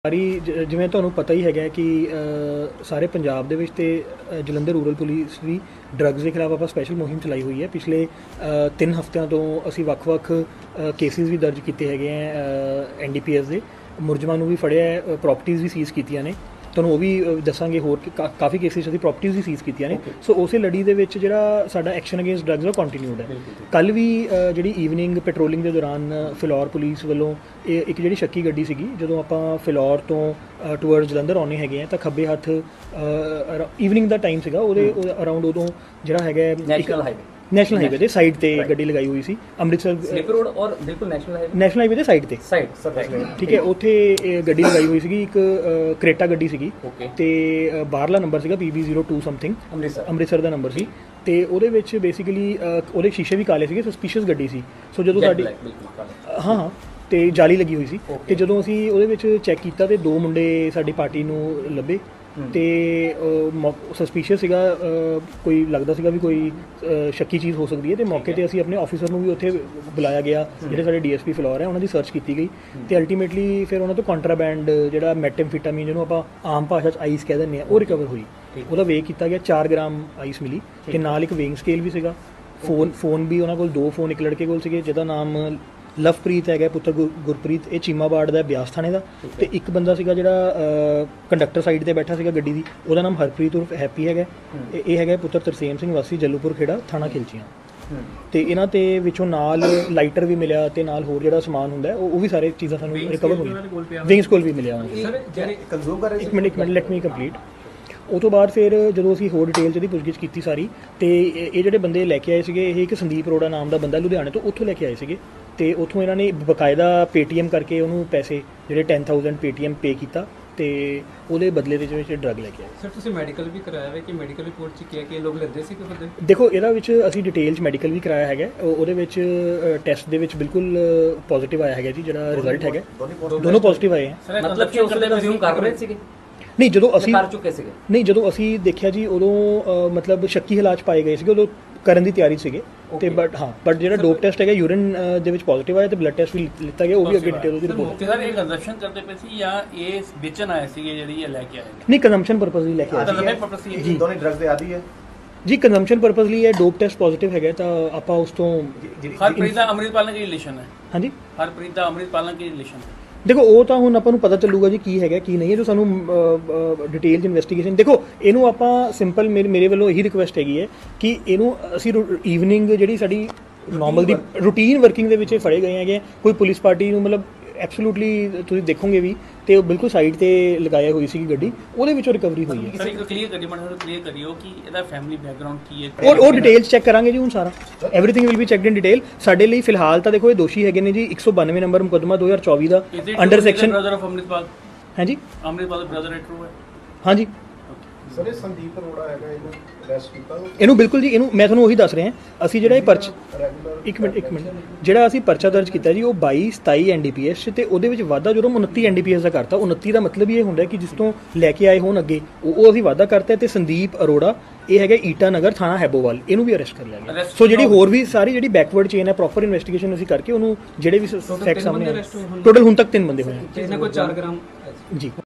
ਸਾਰੀ ਜਿਵੇਂ ਤੁਹਾਨੂੰ ਪਤਾ ਹੀ ਹੈਗਾ ਕਿ ਸਾਰੇ ਪੰਜਾਬ ਦੇ ਵਿੱਚ ਤੇ ਜਲੰਧਰ ਰੂਰਲ ਪੁਲਿਸ ਵੀ ਡਰੱਗਸ ਦੇ ਖਿਲਾਫ ਆਪਾਂ ਸਪੈਸ਼ਲ ਮੁਹਿੰਮ ਚਲਾਈ ਹੋਈ ਹੈ। ਪਿਛਲੇ 3 ਹਫ਼ਤਿਆਂ ਤੋਂ ਅਸੀਂ ਵੱਖ-ਵੱਖ ਕੇਸਿਸ ਵੀ ਦਰਜ ਕੀਤੇ ਹੈਗੇ ਆ NDPS ਦੇ, ਮੁਲਜ਼ਮਾਂ ਨੂੰ ਵੀ ਫੜਿਆ ਹੈ, ਪ੍ਰੋਪਰਟੀਜ਼ ਵੀ ਸੀਜ਼ ਕੀਤੀਆਂ ਨੇ। ਤੁਹਾਨੂੰ ਉਹ ਵੀ ਦੱਸਾਂਗੇ, ਹੋਰ ਕਾਫੀ ਕੇਸਿਸ ਅਸੀਂ ਪ੍ਰੋਪਰਟੀਜ਼ ਵੀ ਸੀਜ਼ ਕੀਤੀਆਂ ਨੇ। ਸੋ ਉਸੇ ਲੜੀ ਦੇ ਵਿੱਚ ਜਿਹੜਾ ਸਾਡਾ ਐਕਸ਼ਨ ਅਗੇਂਸਟ ਡਰੱਗਸ ਉਹ ਕੰਟੀਨਿਊਡ ਹੈ। ਕੱਲ੍ਹ ਵੀ ਜਿਹੜੀ ਈਵਨਿੰਗ ਪੈਟਰੋਲਿੰਗ ਦੇ ਦੌਰਾਨ ਫਿਲੌਰ ਪੁਲਿਸ ਵੱਲੋਂ ਇੱਕ ਜਿਹੜੀ ਸ਼ੱਕੀ ਗੱਡੀ ਸੀਗੀ, ਜਦੋਂ ਆਪਾਂ ਫਿਲੌਰ ਤੋਂ ਟੂਵਰਡ ਜਲੰਧਰ ਆਉਂਦੇ ਹੈਗੇ ਆ ਤਾਂ ਖੱਬੇ ਹੱਥ ਈਵਨਿੰਗ ਦਾ ਟਾਈਮ ਸੀਗਾ, ਉਹਦੇ ਅਰਾਊਂਡ ਉਦੋਂ ਜਿਹੜਾ ਹੈਗਾ ਨੈਸ਼ਨਲ ਹਾਈਵੇ ਦੇ ਸਾਈਡ ਤੇ ਗੱਡੀ ਲਗਾਈ ਹੋਈ ਸੀ, ਅੰਮ੍ਰਿਤਸਰ ਸਲਿੱਪ ਰੋਡ ਔਰ ਬਿਲਕੁਲ ਨੈਸ਼ਨਲ ਹਾਈਵੇ ਦੇ ਸਾਈਡ ਤੇ ਠੀਕ ਹੈ। ਉੱਥੇ ਗੱਡੀ ਲਗਾਈ ਹੋਈ ਸੀਗੀ, ਇੱਕ ਕਰੇਟਾ ਗੱਡੀ ਸੀਗੀ ਤੇ ਬਾਹਰਲਾ ਨੰਬਰ ਸੀਗਾ PB02 ਸਮਥਿੰਗ, ਅੰਮ੍ਰਿਤਸਰ ਦਾ ਨੰਬਰ ਸੀ। ਤੇ ਉਹਦੇ ਵਿੱਚ ਬੇਸਿਕਲੀ ਉਹਦੇ ਸ਼ੀਸ਼ੇ ਵੀ ਕਾਲੇ ਸੀਗੇ, ਸਸਪੀਸ਼ੀਅਸ ਗੱਡੀ ਸੀ। ਸੋ ਜਦੋਂ ਸਾਡੀ ਹਾਂ ਤੇ ਜਾਲੀ ਲੱਗੀ ਹੋਈ ਸੀ, ਤੇ ਜਦੋਂ ਅਸੀਂ ਉਹਦੇ ਵਿੱਚ ਚੈੱਕ ਕੀਤਾ ਤੇ 2 ਮੁੰਡੇ ਸਾਡੀ ਪਾਰਟੀ ਨੂੰ ਲੱਭੇ ਤੇ ਸਸਪੀਸ਼ੀਅਸ ਸੀਗਾ, ਕੋਈ ਲੱਗਦਾ ਸੀਗਾ ਵੀ ਕੋਈ ਸ਼ੱਕੀ ਚੀਜ਼ ਹੋ ਸਕਦੀ ਹੈ। ਤੇ ਮੌਕੇ ਤੇ ਅਸੀਂ ਆਪਣੇ ਆਫੀਸਰ ਨੂੰ ਵੀ ਉੱਥੇ ਬੁਲਾਇਆ ਗਿਆ, ਜਿਹੜੇ ਸਾਡੇ DSP ਫਿਲੌਰ ਹੈ, ਉਹਨਾਂ ਦੀ ਸਰਚ ਕੀਤੀ ਗਈ ਤੇ ਅਲਟੀਮੇਟਲੀ ਫਿਰ ਉਹਨਾਂ ਤੋਂ ਕੰਟਰਾਬੈਂਡ ਜਿਹੜਾ ਮੈਟਾਮਫੈਟਾਮੀਨ, ਜਿਹਨੂੰ ਆਪਾਂ ਆਮ ਭਾਸ਼ਾ 'ਚ ਆਈਸ ਕਹਿ ਦਿੰਦੇ ਹਾਂ, ਉਹ ਰਿਕਵਰ ਹੋਈ। ਉਹਦਾ ਵੇਅ ਕੀਤਾ ਗਿਆ, 4 ਗ੍ਰਾਮ ਆਈਸ ਮਿਲੀ ਤੇ ਨਾਲ ਇੱਕ ਵੇਇੰਗ ਸਕੇਲ ਵੀ ਸੀਗਾ। ਫੋਨ ਵੀ ਉਹਨਾਂ ਕੋਲ 2 ਫੋਨ ਇੱਕ ਲੜਕੇ ਕੋਲ ਸੀਗੇ, ਜਿਹਦਾ ਨਾਮ ਲਵਪ੍ਰੀਤ ਹੈਗਾ, ਪੁੱਤਰ ਗੁਰਪ੍ਰੀਤ, ਇਹ ਚੀਮਾਬਾੜ ਦਾ, ਬਿਆਸ ਥਾਣੇ ਦਾ। ਤੇ ਇੱਕ ਬੰਦਾ ਸੀਗਾ ਜਿਹੜਾ ਕੰਡਕਟਰ ਸਾਈਡ ਤੇ ਬੈਠਾ ਸੀਗਾ ਗੱਡੀ ਦੀ, ਉਹਦਾ ਨਾਮ ਹਰਪ੍ਰੀਤ ਉਰਫ ਹੈਪੀ ਹੈਗਾ। ਇਹ ਹੈਗਾ ਪੁੱਤਰ ਤਰਸੇਮ ਸਿੰਘ ਵਾਸੀ ਜੱਲੂਪੁਰ ਖੇੜਾ, ਥਾਣਾ ਖਿਲਚੀਆਂ। ਤੇ ਇਹਨਾਂ ਤੇ ਵਿੱਚੋਂ ਨਾਲ ਲਾਈਟਰ ਵੀ ਮਿਲਿਆ ਤੇ ਨਾਲ ਹੋਰ ਜਿਹੜਾ ਸਮਾਨ ਹੁੰਦਾ ਉਹ ਵੀ ਸਾਰੇ ਚੀਜ਼ਾਂ ਸਾਨੂੰ ਰਿਕਵਰ ਹੋਈਆਂ। ਵਿੰਗ ਸਕੂਲ ਵੀ ਮਿਲਿਆ। ਇੱਕ ਮਿੰਟ ਲੈਟ ਮੀ ਕੰਪਲੀਟ। ਉਹ ਤੋਂ ਬਾਅਦ ਫਿਰ ਜਦੋਂ ਅਸੀਂ ਹੋਰ ਡਿਟੇਲ 'ਚ ਇਹਦੀ ਪੁੱਛਗਿੱਛ ਕੀਤੀ ਸਾਰੀ, ਤੇ ਇਹ ਜਿਹੜੇ ਬੰਦੇ ਲੈ ਕੇ ਆਏ ਸੀਗੇ, ਇਹ ਇੱਕ ਸੰਦੀਪ ਅਰੋੜਾ ਨਾਮ ਦਾ ਬੰਦਾ ਲੁਧਿਆਣੇ ਤੋਂ, ਉੱਥੋਂ ਲੈ ਕੇ ਆਏ ਸੀਗੇ। ਤੇ ਉੱਥੋਂ ਇਹਨਾਂ ਨੇ ਬਕਾਇਦਾ PTM ਕਰਕੇ ਉਹਨੂੰ ਪੈਸੇ ਜਿਹੜੇ 10,000 PTM ਪੇ ਕੀਤਾ ਤੇ ਉਹਦੇ ਬਦਲੇ ਦੇ ਵਿੱਚ ਡਰੱਗ ਲੈ ਕੇ ਆਏ। ਸਰ ਤੁਸੀਂ ਮੈਡੀਕਲ ਵੀ ਕਰਾਇਆ ਹੈ ਕਿ ਮੈਡੀਕਲ ਰਿਪੋਰਟ 'ਚ ਕੀ ਲੋਕ ਲੈਂਦੇ ਸੀ ਕਿ ਬੰਦੇ? ਦੇਖੋ, ਇਹਦਾ ਵਿੱਚ ਅਸੀਂ ਡਿਟੇਲ 'ਚ ਮੈਡੀਕਲ ਵੀ ਕਰਾਇਆ ਹੈਗਾ। ਉਹਦੇ ਵਿੱਚ ਟੈਸਟ ਦੇ ਵਿੱਚ ਬਿਲਕੁਲ ਪੋਜ਼ਿਟਿਵ ਆਇਆ ਹੈਗਾ ਜੀ, ਜਿਹੜਾ ਰਿਜ਼ਲਟ ਹੈਗਾ ਦੋਨੋਂ ਪੋਜ਼ਿਟਿਵ ਆਏ ਹੈ। ਮਤਲਬ ਕਿ ਉਸ ਦੇ ਰਿਜ਼ਿਊਮ ਕਰ ਰਹੇ ਸੀਗੇ? ਨਹੀਂ, ਜਦੋਂ ਅਸੀਂ ਕਰ ਚੁੱਕੇ ਸੀਗੇ? ਨਹੀਂ, ਜਦੋਂ ਅਸੀਂ ਦੇਖਿਆ ਜੀ ਉਦੋਂ ਮਤਲਬ ਸ਼ੱਕੀ ਹਾਲਾਤ ਪਾਏ ਗਏ ਸੀਗੇ, ਉਦੋਂ ਕਰਨ ਦੀ ਤਿਆਰੀ ਸੀਗੇ। ਤੇ ਬਟ ਜਿਹੜਾ ਡੋਪ ਟੈਸਟ ਹੈਗਾ ਯੂਰਿਨ ਦੇ ਵਿੱਚ ਪੋਜ਼ਿਟਿਵ ਆਇਆ ਤੇ ਬਲੱਡ ਟੈਸਟ ਵੀ ਲਿੱਤਾ ਗਿਆ, ਉਹ ਵੀ ਅੱਗੇ ਡਿਟੇਲ ਉਹਦੀ ਰਿਪੋਰਟ। ਸਰ ਇਹ ਕੰਜ਼ੰਪਸ਼ਨ ਕਰਦੇ ਪਏ ਸੀ ਜਾਂ ਇਹ ਵੇਚਣ ਆਏ ਸੀਗੇ ਜਿਹੜੀ ਇਹ ਲੈ ਕੇ ਆਏ? ਨਹੀਂ, ਕੰਜ਼ੰਪਸ਼ਨ ਪਰਪਸ ਲਈ ਲੈ ਕੇ ਆਏ ਜੀ। ਦੋਨੇ ਡਰੱਗਸ ਦੇ ਆਦੀ ਹੈ ਜੀ, ਕੰਜ਼ੰਪਸ਼ਨ ਪਰਪਸ ਲਈ ਹੈ। ਡੋਪ ਟੈਸਟ ਪੋਜ਼ਿਟਿਵ ਹੈਗਾ ਤਾਂ ਆਪਾਂ ਉਸ ਤੋਂ ਹਰਪ੍ਰੀਤ ਦਾ ਅੰਮ੍ਰਿਤਪਾਲ ਨਾਲ ਕੀ ਰਿਲੇਸ਼ਨ ਹੈ? ਹਾਂਜੀ, ਹਰਪ੍ਰੀਤ ਦਾ ਅੰਮ੍ਰਿਤਪਾਲ ਨਾਲ ਕੀ ਰਿਲੇਸ਼ਨ ਹੈ? ਦੇਖੋ, ਉਹ ਤਾਂ ਹੁਣ ਆਪਾਂ ਨੂੰ ਪਤਾ ਚੱਲੂਗਾ ਜੀ ਕੀ ਹੈਗਾ ਕੀ ਨਹੀਂ ਹੈ, ਜੋ ਸਾਨੂੰ ਡਿਟੇਲ 'ਚ ਇਨਵੈਸਟੀਗੇਸ਼ਨ। ਦੇਖੋ, ਇਹਨੂੰ ਆਪਾਂ ਸਿੰਪਲ ਮੇਰੇ ਵੱਲੋਂ ਇਹੀ ਰਿਕੁਐਸਟ ਹੈਗੀ ਹੈ ਕਿ ਇਹਨੂੰ ਅਸੀਂ ਈਵਨਿੰਗ ਜਿਹੜੀ ਸਾਡੀ ਨੋਰਮਲ ਦੀ ਰੂਟੀਨ ਵਰਕਿੰਗ ਦੇ ਵਿੱਚ ਫੜੇ ਗਏ ਹੈਗੇ। ਕੋਈ ਪੁਲਿਸ ਪਾਰਟੀ ਨੂੰ ਮਤਲਬ ਐਬਸੋਲੂਟਲੀ ਤੁਸੀਂ ਦੇਖੋਗੇ ਵੀ ਤੇ ਉਹ ਬਿਲਕੁਲ ਸਾਈਡ ਤੇ ਲਗਾਇਆ ਹੋਈ ਸੀਗੀ ਗੱਡੀ, ਉਹਦੇ ਵਿੱਚੋਂ ਰਿਕਵਰੀ ਹੋਈ ਹੈ। ਸਰ ਇੱਕ ਕਲੀਅਰ ਕਰਿਓ ਕਿ ਇਹਦਾ ਫੈਮਿਲੀ ਬੈਕਗ੍ਰਾਉਂਡ ਕੀ ਹੈ? ਉਹ ਡਿਟੇਲਸ ਚੈੱਕ ਕਰਾਂਗੇ ਜੀ ਹੁਣ ਸਾਰਾ, everything will be checked in detail. ਸਾਡੇ ਲਈ ਫਿਲਹਾਲ ਤਾਂ ਦੇਖੋ ਇਹ ਦੋਸ਼ੀ ਹੈਗੇ ਨੇ ਜੀ 192 ਨੰਬਰ ਮੁਕੱਦਮਾ 2024 ਦਾ under section. Brother of Amritpal? ਹਾਂਜੀ, ਅੰਮ੍ਰਿਤਪਾਲ ਬ੍ਰਦਰ ਹੈ, ਟਰੂ ਹੈ? ਹਾਂਜੀ ਸਰ, ਇਹ ਸੰਦੀਪ ਅਰੋੜਾ ਹੈਗਾ, ਇਹਨੂੰ ਅਰੈਸਟ ਕੀਤਾ ਇਹਨੂੰ ਬਿਲਕੁਲ ਜੀ। ਇਹਨੂੰ ਮੈਂ ਤੁਹਾਨੂੰ ਉਹੀ ਦੱਸ ਰਿਹਾ, ਅਸੀਂ ਜਿਹੜਾ ਇਹ ਇੱਕ ਮਿੰਟ ਜਿਹੜਾ ਅਸੀਂ ਪਰਚਾ ਦਰਜ ਕੀਤਾ ਜੀ, ਉਹ 22-27 NDPS ਤੇ ਉਹਦੇ ਵਿੱਚ ਵਾਧਾ ਜਦੋਂ 29 NDPS ਦਾ ਕਰਤਾ। 29 ਦਾ ਮਤਲਬ ਇਹ ਹੁੰਦਾ ਕਿ ਜਿਸ ਤੋਂ ਲੈ ਕੇ ਆਏ ਹੋਣ ਅੱਗੇ ਉਹ ਅਸੀਂ ਵਾਧਾ ਕਰਤਾ। ਤੇ ਸੰਦੀਪ ਅਰੋੜਾ ਇਹ ਹੈਗਾ ਈਟਾ ਨਗਰ, ਥਾਣਾ ਹੈਬੋਵਾਲ, ਇਹਨੂੰ ਵੀ ਅਰੈਸਟ ਕਰ ਲਿਆ ਗਿਆ। ਸੋ ਜਿਹੜੀ ਹੋਰ ਵੀ ਸਾਰੀ ਜਿਹੜੀ ਬੈਕਵਰਡ ਚੇਨ ਹੈ, ਪ੍ਰੋਪਰ ਇਨਵੈਸਟੀਗੇਸ਼ਨ ਅਸੀਂ ਕਰਕੇ ਉਹਨੂੰ ਜਿਹੜੇ ਵੀ ਫੈਕਟ ਸਾਹਮਣੇ ਆਏ, ਟੋਟਲ ਹੁਣ ਤੱਕ 3 ਬੰਦੇ ਹੋਏ ਕੋਈ 4 ਗ੍ਰਾਮ ਜੀ।